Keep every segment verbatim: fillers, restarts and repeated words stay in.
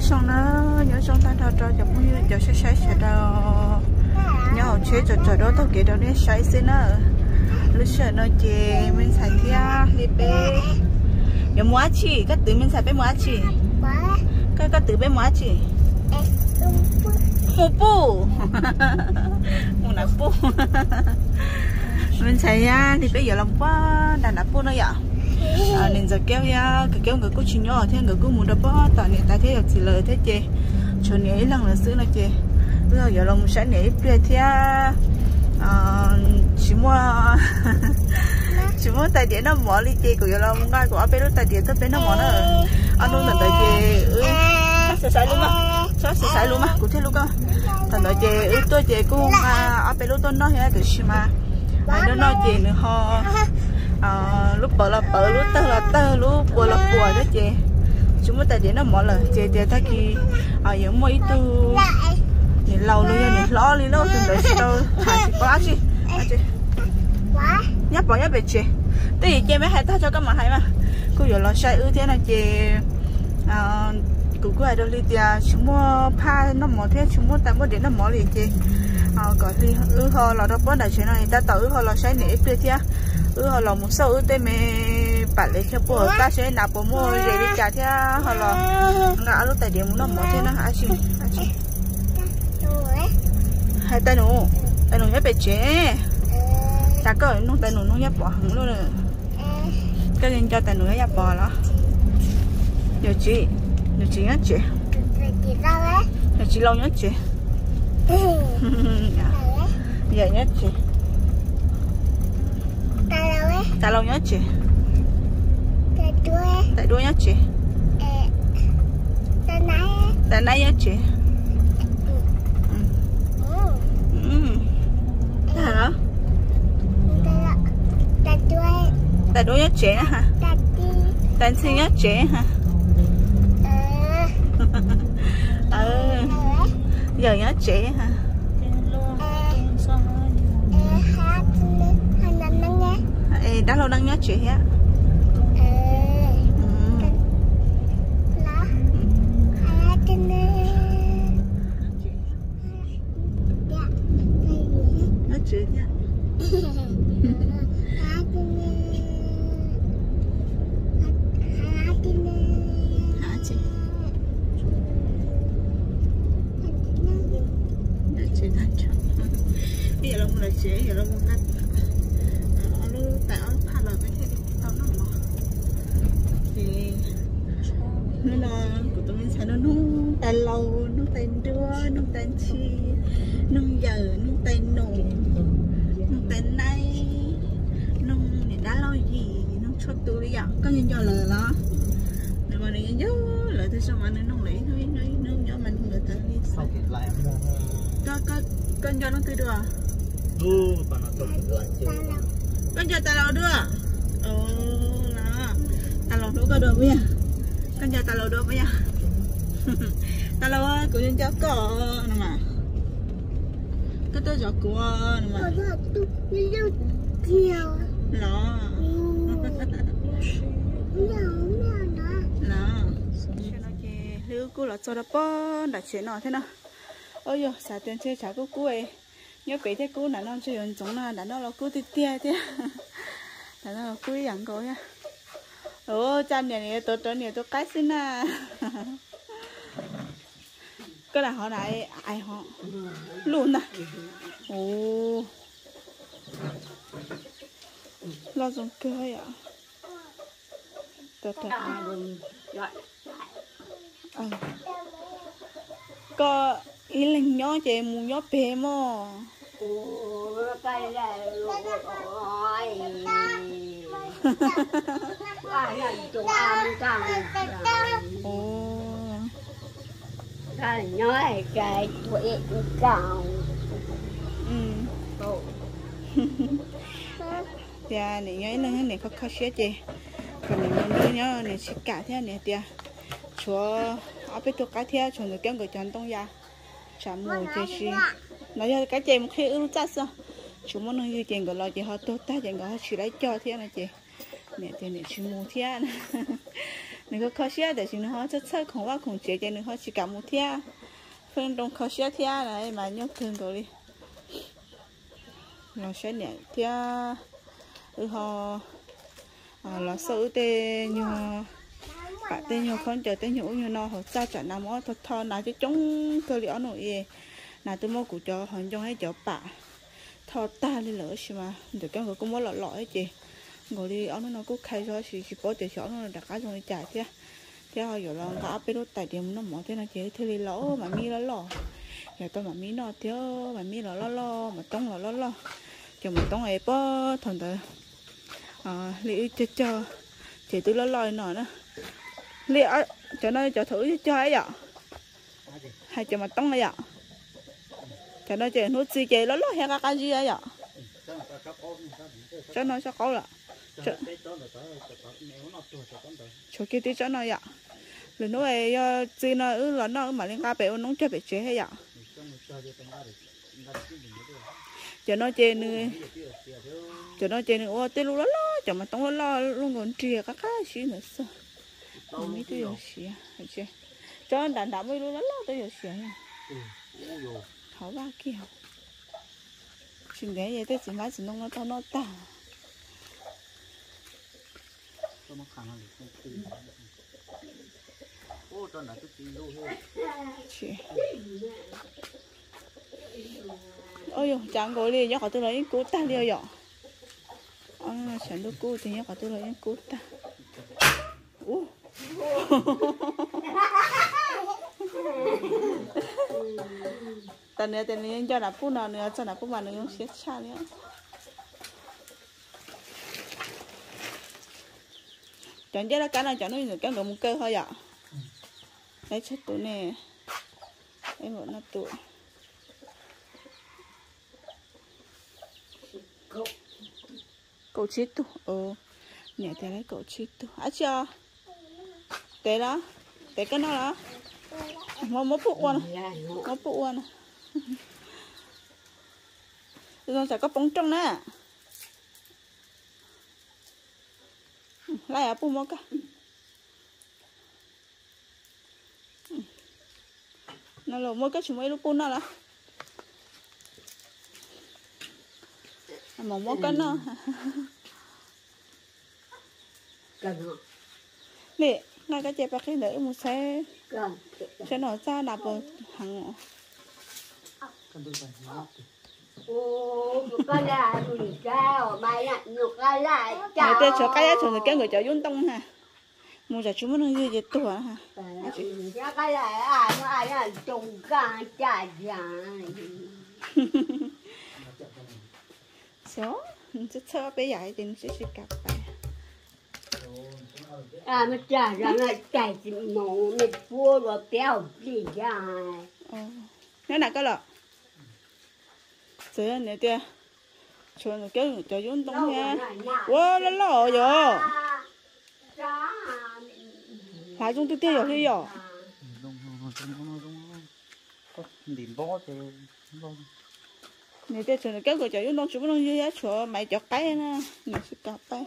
xong nó nhớ xong ta thao cho chồng muốn cho sẽ sẽ sẽ đâu nhớ chế cho cho đó tao kể đâu đấy sai xin nó lúc sợ nó chê mình xài thia đi bé giờ mua chi cái từ mình xài bé mua chi cái cái từ bé mua chi mua bu mua nạp bu mình xài ya thì bây giờ làm quá đàn nạp bu nó vậy nên giờ kéo ya cái kéo người cô chỉ nhỏ thế người cô muốn đập bó tao này ta thấy được gì lời thế chê cho nên lần là xứ là chê bây giờ giờ lòng sáng này bây giờ chỉ mua chỉ mua tài điện nó mỏ đi chê của giờ lòng ngay của bé nó tài điện tới bé nó mỏ nữa anh luôn là tài chê ừ sẽ sai luôn mà sẽ sai luôn mà cụ thể luôn cơ thằng nói chê ừ tôi chê cô à bé lúc tôi nói thế từ xí mà anh nó nói chê nữa ho lúc bờ là bờ lúc tơ là tơ lúc bùa là bùa đó chị chúng ta để nó mỏ là chị chị ta khi ở những mấy tu thì lâu luôn nha lo đi lâu từng đấy đâu hả chị có gì chị nhấp bỏ nhấp về chị thế thì chị mới hay ta cho các bạn hay mà cô giờ lo sai ư thế này chị cũng có ai đâu đi thì chúng mua pha nó mỏ thế chúng mua tại mua để nó mỏ liền chị có thì ư họ là đâu có đại chuyện này ta tự họ là sai nể kia thế ừ họ là một số ư tên mẹ bạn lấy cho bố ta sẽ nạp bố mua để đi trả thế họ là ngã lúc tại điểm muốn nó mua thế nó hả chị hả chị hai tay nụ tay nụ nhớ bị chế ta có nó tay nụ nó nhớ bỏ hẳn luôn rồi cái nên cho tay nụ nhớ bỏ đó giờ chị giờ chị nhớ chị giờ chị lâu nhớ chị giờ nhớ chị ta lâu nhớ chị tại đuôi nhớ chị tại nãy nhớ chị hả tại đuôi nhớ chị hả tại xin nhớ chị hả ừ giờ nhớ chị hả đã lâu đang nhớ chị á nhớ chị nha hả chị nhớ chị đang chọn bây giờ là một là chị giờ là một cách tại ở pha lời cái gì tao nó mà thì nó là của tụi mình sẽ nó nung tay lâu nung tay đưa nung tay chi nung giờ nung tay nổ nung tay nay nung để đá lâu gì nung cho tôi đi có nhân cho lời đó nếu mà này nhớ lời tôi sao mà nó nung lấy thôi nói nung cho mình người ta đi có có con cho nó tươi được à ừ còn nó tươi được con cho ta lâu đưa ồ là ta lâu nữa có được bây giờ con cho ta lâu được bây giờ ta lâu á của nhân cho có nè mà cái tôi giọt của nè mà nó nó lưu cô là cho nó bó đặt chuyện nào thế nào ôi giờ xả tiền chơi trả cô cô ấy nhớ kỹ thế cú là nó chơi dùng giống là đã nó là cú tít tia thế đã nó là cú dạng coi nha ồ cha này này tôi tôi này tôi cái xin à cái là họ lại ai họ luôn à ồ lo dùng cười à thật thật à có ý là nhỏ chị muốn nhỏ bé mà ủa cái này rồi cái này chúng ăn căng ồ cái nói cái tuổi căng ừ dạ này nhớ nó này khó khó xé chị còn này muốn nhớ này chỉ cả thế này tia chúa ở bên tôi cái thế chúng tôi kéo người chọn tông ra chạm mùi chơi gì nói cho cái chị một khi ưu chắc sao chúng nó như chuyện của lo chị họ tốt ta chuyện của họ chỉ lấy cho thế này chị nè thì nè chỉ mua thế 你个考试的是你好，这车空话空姐姐你好去干木天，分钟考试天来嘛用听过哩，老些年天，然后啊老手的nhau，把的nhau con chờ的nhau nhau nó họ sao chả nằm ở thọ thọ nào chứ chúng cơ liệu nó ye, nào tôi mua cụ cho họ trong hay cho bà, thọ ta đi lỡ xí mà, được cái người cũng muốn lọ lọ ấy chị. Ngồi đi ông nó cũng khai cho chị chị bỏ tiền xóa nó đặt cá trong trả chứ thế họ giờ là cả bé đốt tại điểm nó mỏ thế nó chỉ thế lỗ mà mi nó lò giờ tôi mà mi nó thiếu mà mi nó lo lo mà tông nó lo lo cho mà tông ấy bó thằng đó à liệu cho cho chỉ tôi lo lo nó nữa liệu cho nó cho thử cho ấy vậy hay cho mà tông ấy vậy cho nó chỉ nó chỉ chỉ lo lo hay cái gì ấy vậy cho nó cho câu là chỗ kia tí cho nó vậy, rồi nó ấy chỉ nó ư là nó mà lên cá bể nó chơi bể chế hay vậy, cho nó chơi nữa, cho nó chơi nữa, ô tê lu lo lo, cho mà tông lo lo luôn còn chia các cái gì nữa sao, mấy cái gì à, hay chưa, cho đàn đàn mới lu lo lo tới gì à, hảo ba kia, chuyện đấy vậy tới chỉ mấy chỉ nông nó to nó ta. Ôi dồi, chẳng có liền, nhớ tôi lấy những cú ta liêu dọ. À, chẳng được cú thì nhớ tôi lấy những cú ta. Ủa. Tần này tần này cho nạp phút nào nữa, cho nạp phút mà nữa sẽ cha nữa. Chọn chứ là cái này chọn nó cái một cơ thôi ạ. Đấy chết tụi nè. Đấy một nó tụi. Cậu chết tụi. Ừ. Nhảy thế đấy cậu chết tụi. À chưa? Thế đó. Thế cái nó đó. Mà mất phụ quan. Mất phụ quan. Rồi sẽ có bóng trong nè. Lại à bù mò cả. Nó lột mỗi cái chúng mấy lúc bù nó là. Mà mỗi cái nó. Nè, ngay cái chẹp cái đỡ một xe. Xe nó ra đạp vào hàng. Ô, cái là gì sao? Mày là nhục cái là chào. Người ta cho cái cho cái người cho yun tông ha. Mua giờ chúng nó như vậy tuổi ha. Cái là ai mà ai là trồng cá chả dài. Số, sẽ cho bé dạy thì sẽ sẽ cặp bài. À mà chả ra là chạy nó mệt vua rồi béo gì dài. Nó là cái lọ. Rồi này tia, cho nó kéo cho yun tông nha. Wow, nó lọ rồi. Lại chúng tôi tiêu rồi đi rồi. Điểm bó thì này tia cho nó kéo cho yun tông chúng nó như thế cho mày cho cái nè, mình sẽ cặp tay.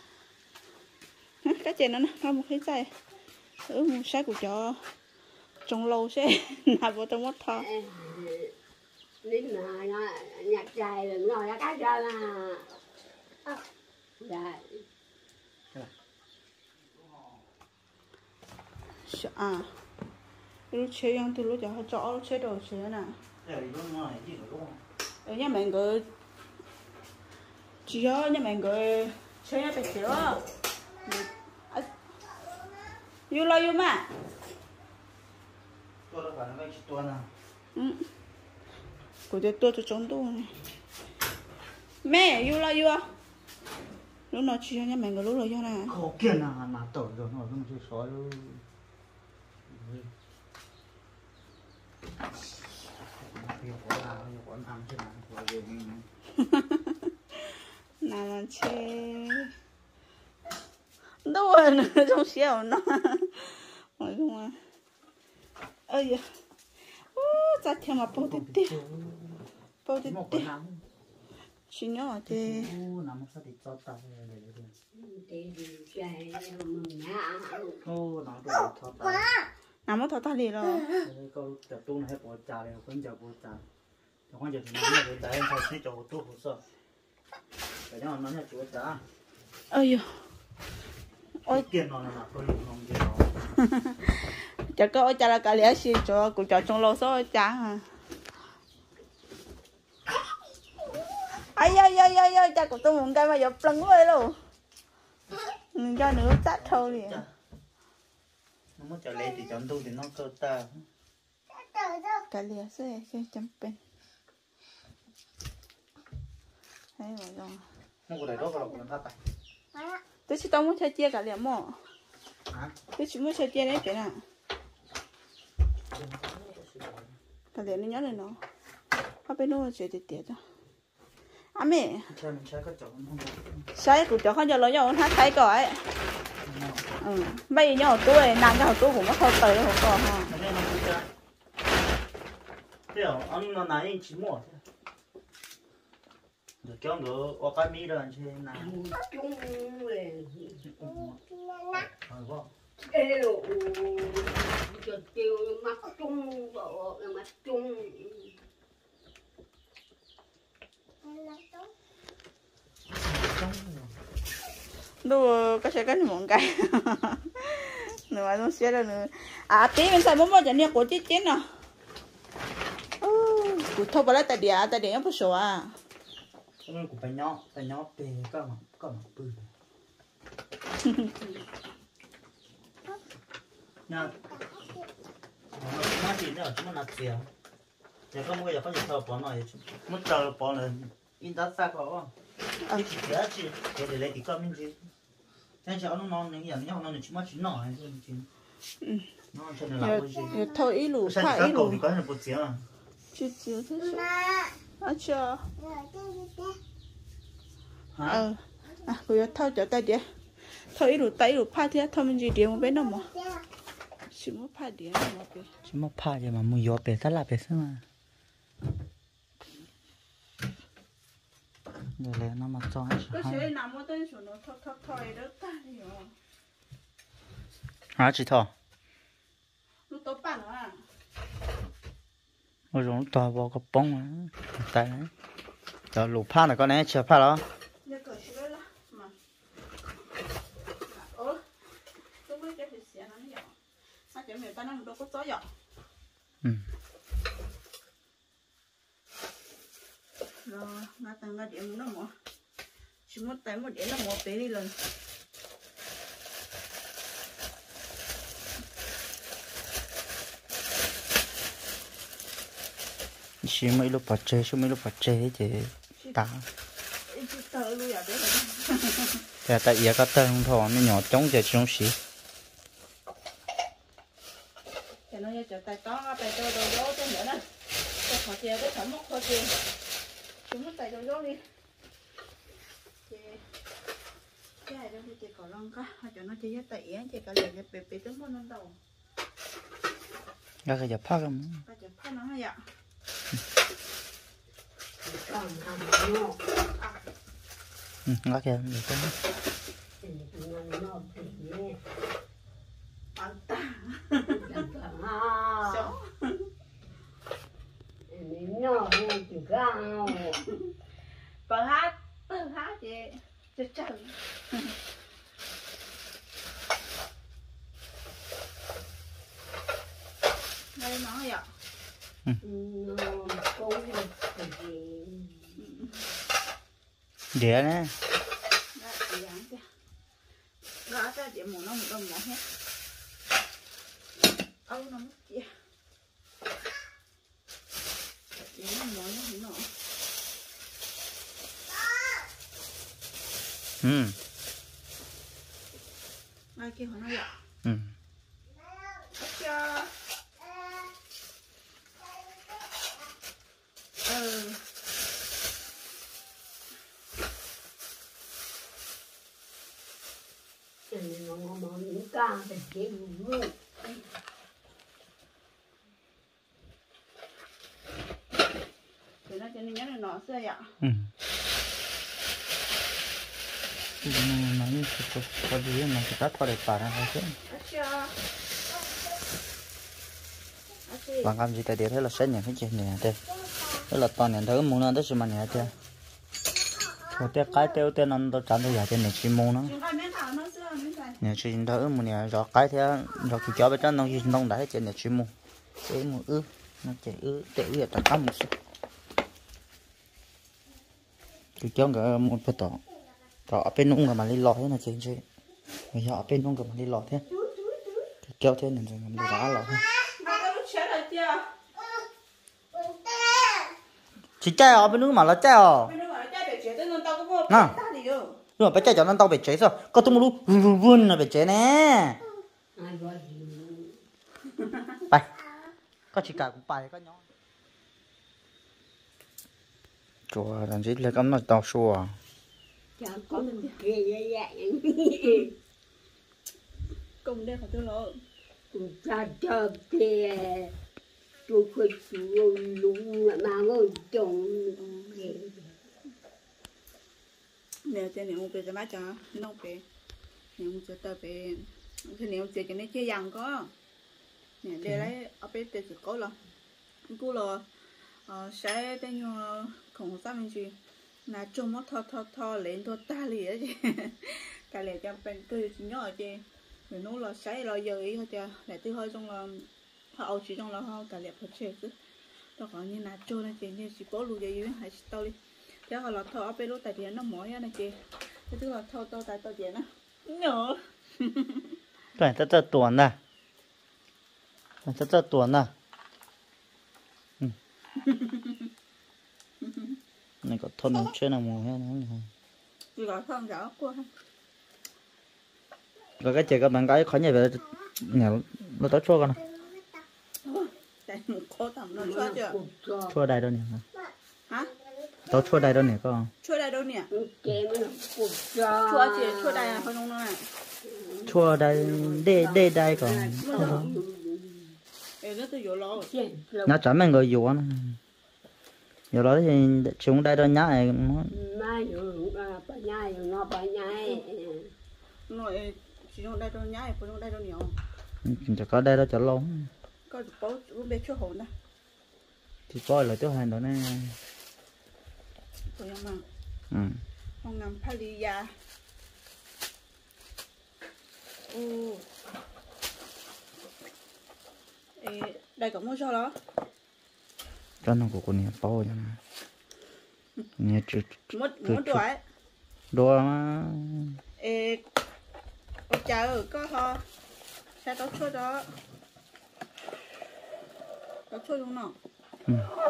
Cái chén nó nó một cái tay, ừ một sai của cho trong lâu sẽ nạp vào trong mắt thọ. Đến mà nó nhặt dài rồi nó ra cái ra là dài. À, lúc chơi yang từ lúc cho họ chọn lúc chơi đồ chơi nè. Ở nhà mình cứ chỉ ở nhà mình cứ chơi nhà bị chịu. Yêu lo yêu mà. tôi là phải mấy chục tuần à. Ừ. Cô để tôi cho chúng tôi. Mẹ yêu lo yêu. Lúc nào chỉ nhà mình cứ lúc rồi cho nè. Khó kia nào mà tội rồi nó không chịu sói luôn. Nào mà chơi đâu rồi nữa trong xẻo nó nói chung là ơi da ô ra theo mà bao tít tít bao tít tít Xin nhớ thì ô nằm một sao thì cho ta về để để Thì chạy mừng ngã. ô nằm đồ cho ta nằm ở thọ ta đi rồi câu tập trung hay bỏ trà này cũng giờ bỏ trà trong quan giờ thì nó là để em phải sẽ cho tu hồ sơ cái đó nó là chúa trà ơi ôi tiền nó là tôi không tiền nó chắc có cha là cái lẽ gì cho cũng cho trong lô số cha hả ai ai ai ai ai cha của tôi muốn cái mà giờ plăng quá luôn mình cho nữa sát thôi đi nó muốn cho lấy thì chọn tu thì nó cơ ta cái lẽ sẽ sẽ chấm bên hay rồi nó có để đó vào làm ta tôi chỉ tao muốn chơi chia cái lẽ mỏ tôi chỉ muốn chơi chia đấy cái nào cái lẽ nó nhớ này nó họ bên nó chơi tiệt tiệt đó à mẹ sai của cháu không cho nó nhau hát thấy cõi ừ bây giờ tôi làm cho tôi cũng có thôi tới không có ha Theo, anh nó nãy chỉ mua được kéo ngựa qua cái mi rồi chứ nào Chung về. rồi vâng Kêu. Cho kêu mắt chung bộ mắt chung. đồ có sẽ cái món cái nữa nó sẽ là nữa à tí mình xài bún bò chả nè của chết chết nè của thâu vào lại tại địa tại địa nó phải sổ à cái của phải nhỏ phải nhỏ bề có mà có mà bự nha nó chỉ nữa chúng nó nạp tiền giờ có mua giờ có gì thợ bỏ này muốn chờ bỏ này in đã xa có cái chỉ giá trị để để lấy thì có mình gì thế cháu nó non những dạng nhau nó chỉ mất chỉ nọ thôi chứ nó cho nên là cái gì thôi ít lù phải ít lù thì có thể bột xíu à chưa chưa thế à chưa ờ à bây thâu cho tay đi thôi ít lù tay lù pha thế thôi mình gì đi một bên nào mà chỉ một pha đi mà bé chỉ một pha gì mà mua gió bé rất là bé sao mà để lấy nó mà cho cái xe nằm ở trên số nó thọ thọ thọ đó ta đi rồi hả chị thọ lúc tao bán à ôi rồi to vào cái bông á tay đấy cho lục pha này con này chưa pha đó giờ cởi xe đó mà ơ tôi mới cái xe nó nhỏ sao chỉ mình bán nó đâu có chó nhỏ ừ rồi ngã tăng ngã điểm nó mỏ chỉ một tay một điểm nó mỏ bé đi lần chỉ mấy lúc bật chế số mấy lúc bật chế thì ta thì tại giờ có tên không thôi nó nhỏ trống giờ trống xí thì nó cho tay to tay to đồ đồ cho nữa nè cho họ chia cái thẩm mốc thôi chia chúng nó tay đồ đồ đi cái này đâu thì có lon cá họ cho nó chia tay yến chỉ cả liền cái bể bể tướng con đầu cái giờ phát không cái giờ phát nó hay ạ Còn hầm nó. ừ ngắt kìa được không Thì nó nó thì nhé. ăn ta Ha. sống Nó thì cao. bờ hát bờ hát chị chết chết đây nó hay ạ Nó cố được gì. đĩa nè gõ ra để một nó một đồng một hết âu nó mất kia để nó nói nó thế nào ừ ngay kia họ nói ạ ừ cho ừ Nó mà những ca thì chế luôn. thì nó cho nên nhớ là nó sẽ ạ ừ nó như có có gì mà cái tát qua để phá ra thôi chứ bằng làm gì tại để thế là xét nhận cái chuyện này thế thế là toàn nhận thấy muốn nó tới mà nhẹ thế thôi thế cái tiêu tên nó tôi chán tôi giải trên này chỉ muốn nó nhẹ chỉ thấy muốn nhẹ rồi cái thế rồi thì cho bên trên nó chỉ nông đá trên này chỉ muốn cái một ư nó chỉ ư để ư ta cắm một số thì cho cái một cái tỏ tỏ bên nung mà đi lọt thế là chuyện gì bây giờ bên nung mà đi lọt thế kéo thế này rồi mình đá lọt thôi chỉ chơi ở bên nước mà là chơi à nè nhưng mà bây giờ cho nó tao bị chế sao có tung lu vun vun là bị chế nè bay có chỉ cả cũng bay có nhỏ chùa làm gì là cắm nó tao xua cùng đây phải tôi lo cha cha kia tôi phải chịu lúng mà ngồi trồng nè thế nếu về cho má cho nó về nếu cho ta về thì nếu về cho nó chơi dần có nè để lấy ở bên để chỉ có là cô là sẽ tên như không sao mình gì là trông nó thò thò thò lên thò ta lìa chứ cái này cho bên tôi chỉ nhỏ chứ rồi nó là sẽ là giờ ý thôi chứ lại tôi hơi trong là họ chỉ trong là họ cả liệp thật chết chứ đó có như là trôi này chị như chỉ có lùi dưới hay tao đi thế họ là thò ở bên lúc tại tiền nó mỏi này chị thế tức là thò tao tại tao tiền á nhỏ 对这这短的这这短的嗯那个头能吃那么些呢 chỉ có thằng giáo qua rồi cái chị các bạn gái khỏi nhà về nhà nó tới chua con khó thằng nó chua chưa chua đây đâu nè hả tao chua đây đâu nè con chua đây đâu nè chua chị chua đây à không đâu này chua đây đây đây đây còn nó chả mấy người dù anh giờ đó thì chúng đây đâu nhá này má dù bà nhai dù nó bà nhai nội chỉ trong đây đâu nhá phụ trong đây đâu nhiều chỉ có đây đó cho lâu có bố cũng biết chua hồn đó thì coi là chỗ hành đó nè rồi mà ừ không ngắm Palia u ê đây có mua cho đó cho nó của con này bao nhiêu mà nghe chữ mất mất đuổi đùa mà ê ôi trời ơi có ho sao tao chua đó tao chua đúng không ừ.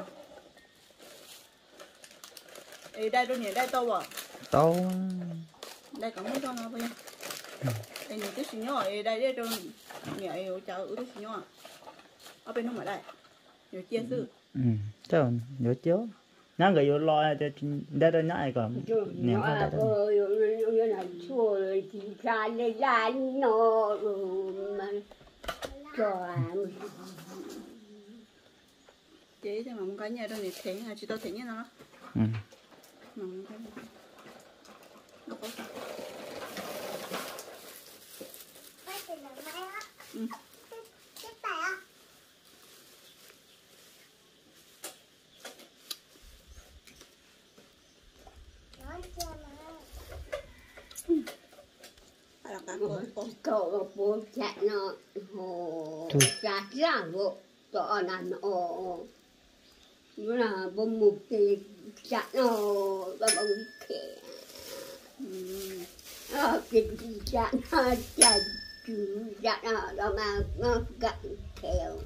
ê đây đâu nhỉ đây tao à tao đây có mua cho nó bây giờ đây nhìn cái xíu nhỏ ê đây đây đâu nhỉ ê ôi trời ơi cái xíu nhỏ ở bên nó ở đây nhiều chia sự ừ sao nhớ chiếu nhá người yêu lo cho đây đâu nhá còn nhiều hơn đây đâu nhiều là chua rồi thì ra đây ra nó mà cho chế thì mà muốn cái nhà đâu để thế à chỉ tao thế như nó ừ mà muốn cái nó có sao ừ cậu bố chạy nó hồ ra ra bộ tỏ là nó nó là bố mục thì chạy nó và bông khẽ ờ cái chạy nó chạy chú chạy nó đó mà nó gặn theo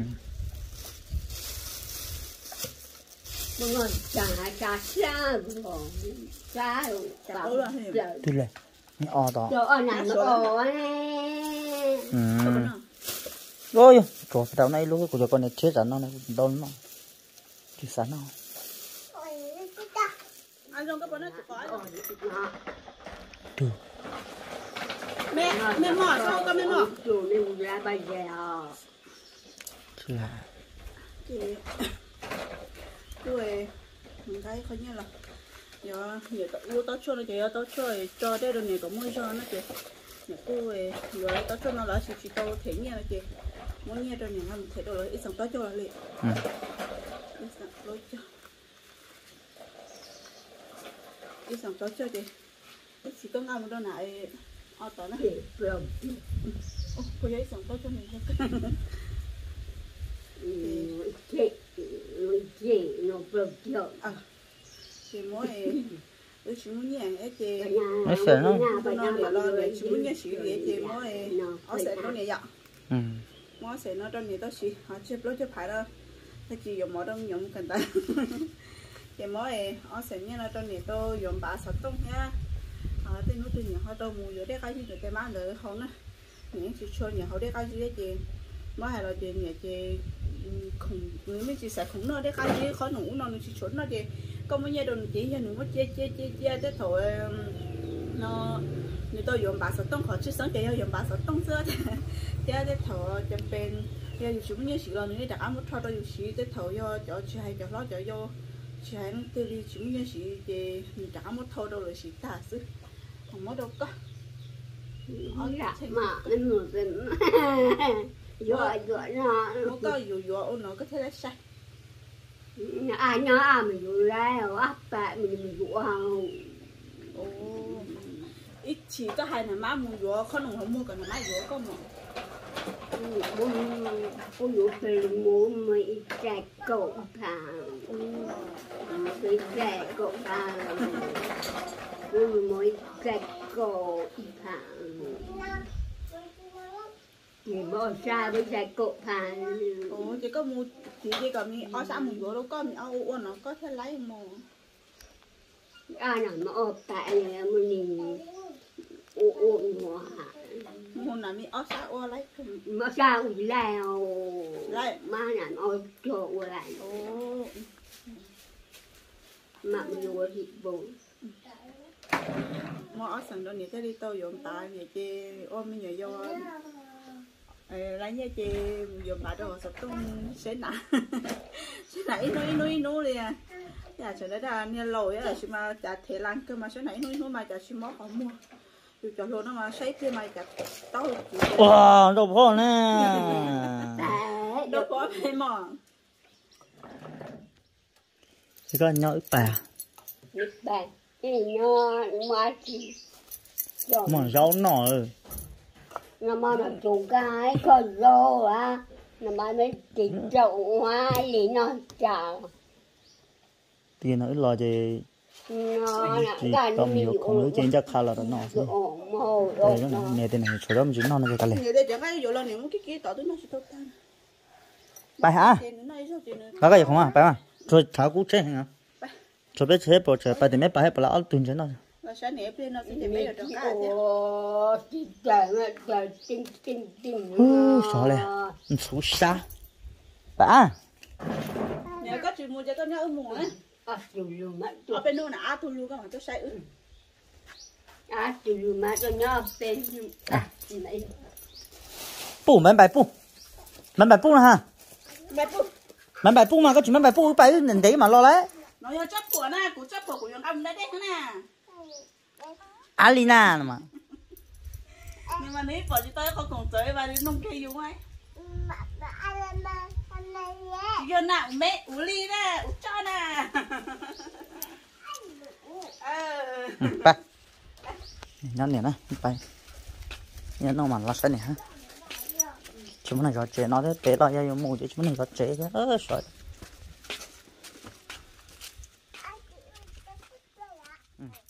bông ngồi chạy chạy ra bộ ra rồi từ này nó o to chỗ này nó o ừ rồi chỗ đầu này lúc của con này chết rồi nó này đòn nó chết sẵn nó anh trong cái bữa nó chỉ có từ mẹ mẹ mỏ sao con mẹ mỏ chủ nên ra bây giờ chứ là chị tôi mình thấy coi như là giờ nhiều tao tao cho nó chỉ tao cho cho đây rồi nhiều có mua cho nó chị nhiều cô ấy rồi tao cho nó là chỉ chỉ tao thấy nghe nó chị muốn nghe rồi nhiều làm thấy rồi ít sống tao cho là liền ít sống tao cho ít sống tao cho chị chỉ có ngon một đôi này ở tao nó rồi ô cô ấy sống tao cho mình cho chị chị nó bơm cho à chị mỗi tôi chỉ muốn nghe ấy chị nó sợ nó tôi nói để lo để chỉ muốn nghe chị để chị mỗi ở sẽ nó này vậy ừ mỗi sẽ nó trong này tôi chỉ họ chụp lối chụp phải đâu tôi chỉ dùng mỗi đông dùng cần ta chị mỗi ở sẽ nghe nó trong này tôi dùng ba sáu tông nha ở tên nó từ nhà họ đâu mua rồi đấy cái gì được cái má nữa không á những chị cho nhà họ đấy cái gì đấy chị mới hay là chị nhà chị khủng người mới chị sẽ khủng nó đấy cái gì khó ngủ nó chỉ chuẩn nó chị có mấy nhà đồng chí nhà nó chia chia chia chia tới thôi nó người tôi dùng ba sáu tông họ chứ sáng chị dùng ba sáu tông xưa chia tới thôi chấm bên giờ chúng như chị lo nữa đặt áo một thao đôi chị tới thôi do cho chị hay cho nó cho vô chị hay từ đi chúng như chị chị đặt áo một thao đôi rồi chị ta xứ không có đâu có mà nên một cái dọa dọa nó nó có dụ dọa nó có thể là sai à nhớ à mình dụ ra rồi áp bạn mình mình dụ hàng ồ ít chỉ có hai là má mua dọa không nồng không mua cả là má dọa có mà bố bố dụ về mua mấy trái cậu thằng mấy trái cậu thằng bố mấy trái cậu thằng thì bỏ ra với trái cậu thằng ồ chỉ có mua thì chỉ có mi ở xã mua dọa đâu có mi ở uốn nó có thể lấy mà ai nào mà ở tại này mình uốn hoa mua là mi ở xã uốn lấy mà sao leo lấy má nào ở chỗ lại ồ mà mình uốn thịt bò mà ở sân đó này tới đi tôi dùng tại vì chị ôm mi nhiều vô lấy nha chị dùng lại đồ sập tung sẽ nã sẽ nãy nuôi nuôi nuôi đi à dạ cho đấy là nha lồi á chị mà chả thể làm cơ mà sẽ nãy nuôi nuôi mà chả chỉ mót họ mua dù cho luôn nó mà sấy kia mà chả tao wow đâu có nè đâu có phải mà chỉ có nhỏ bà bà cái nhỏ mà chỉ mà rau nọ nó mà nó chủ cái con rô á nó mà nó chỉ chậu hoa thì nó chào tiền nó lo gì nó chỉ có nhiều không nữa trên chắc khá là nó đây nó này nè tên này chỗ đó mình chỉ nó nó cái này bài hả bài cái gì không à bài mà rồi tháo cú chơi hả rồi biết chơi bỏ chơi bài thì mấy bài bỏ là tuần chơi nó ú sợ lẹ số xa bà nếu có chuyện mua cho tôi nhớ mua ấy à chịu luôn mà ở bênนู้นà tôi luôn các bạn tôi say ư à chịu luôn mà tôi nhớ bên à này bù mấy bài bù mấy bài bù nữa ha bài bù mấy bài bù mà có chuyện mấy bài bù bài nên đấy mà lo lấy nó cho chấp của na của chấp của của những ông đấy đấy nè Alina mà nhưng mà nếu bỏ cho tôi không còn tới và đi nông cây dùng ấy giờ nào mẹ ủ ly nè ủ cho nè ไปนั่นเนี่ยนะไปเนี่ยน้องมันรักษาเนี่ยฮะchúng mình gọi chế nó đấy bé lo yêu mù chứ chúng mình gọi chế chứ ơ sợ ừ.